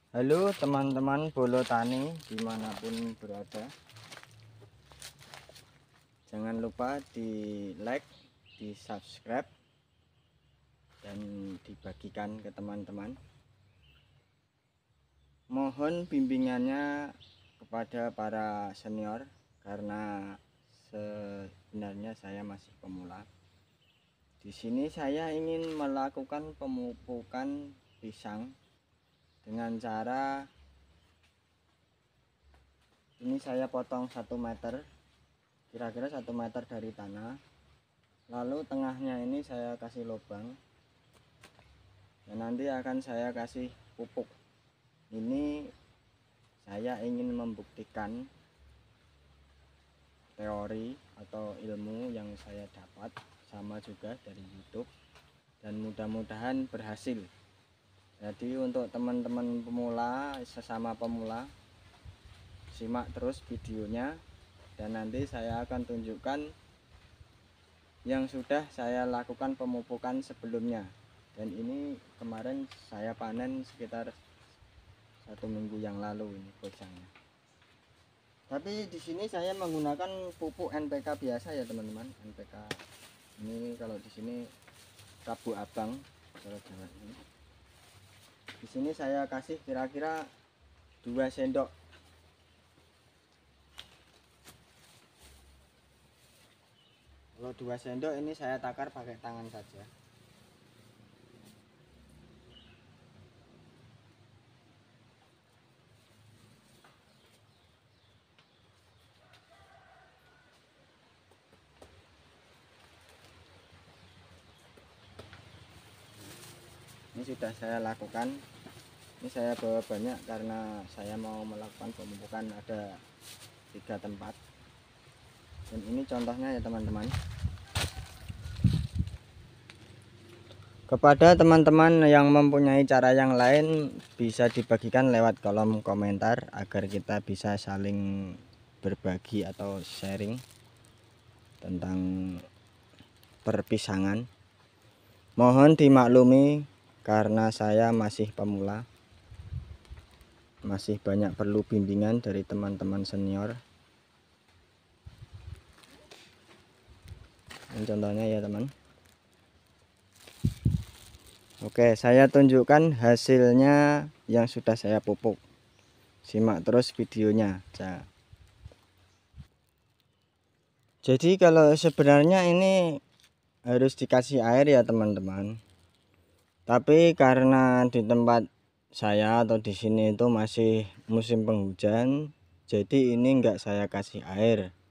Halo teman-teman bolo tani dimanapun berada, jangan lupa di like, di subscribe, dan dibagikan ke teman-teman. Mohon bimbingannya kepada para senior karena sebenarnya saya masih pemula. Di sini saya ingin melakukan pemupukan pisang dengan cara ini. Saya potong 1 meter, kira-kira 1 meter dari tanah, lalu tengahnya ini saya kasih lubang dan nanti akan saya kasih pupuk. Ini saya ingin membuktikan teori atau ilmu yang saya dapat, sama juga dari YouTube, dan mudah-mudahan berhasil. Jadi untuk teman-teman pemula, sesama pemula, simak terus videonya dan nanti saya akan tunjukkan yang sudah saya lakukan pemupukan sebelumnya. Dan ini kemarin saya panen sekitar 1 minggu yang lalu ini pisangnya. Tapi di sini saya menggunakan pupuk NPK biasa ya teman-teman. NPK ini kalau di sini Rabu Abang kalau Jawa ini. Di sini saya kasih kira-kira 2 sendok. Kalau 2 sendok ini saya takar pakai tangan saja. Ini sudah saya lakukan. Ini saya bawa banyak karena saya mau melakukan pemupukan ada 3 tempat. Dan ini contohnya ya teman-teman. Kepada teman-teman yang mempunyai cara yang lain, bisa dibagikan lewat kolom komentar agar kita bisa saling berbagi atau sharing tentang perpisangan. Mohon dimaklumi karena saya masih pemula, masih banyak perlu bimbingan dari teman-teman senior. Ini contohnya ya teman. Oke, saya tunjukkan hasilnya yang sudah saya pupuk. Simak terus videonya. Jadi kalau sebenarnya ini harus dikasih air ya teman-teman. Tapi karena di tempat saya atau di sini itu masih musim penghujan, jadi ini enggak saya kasih air.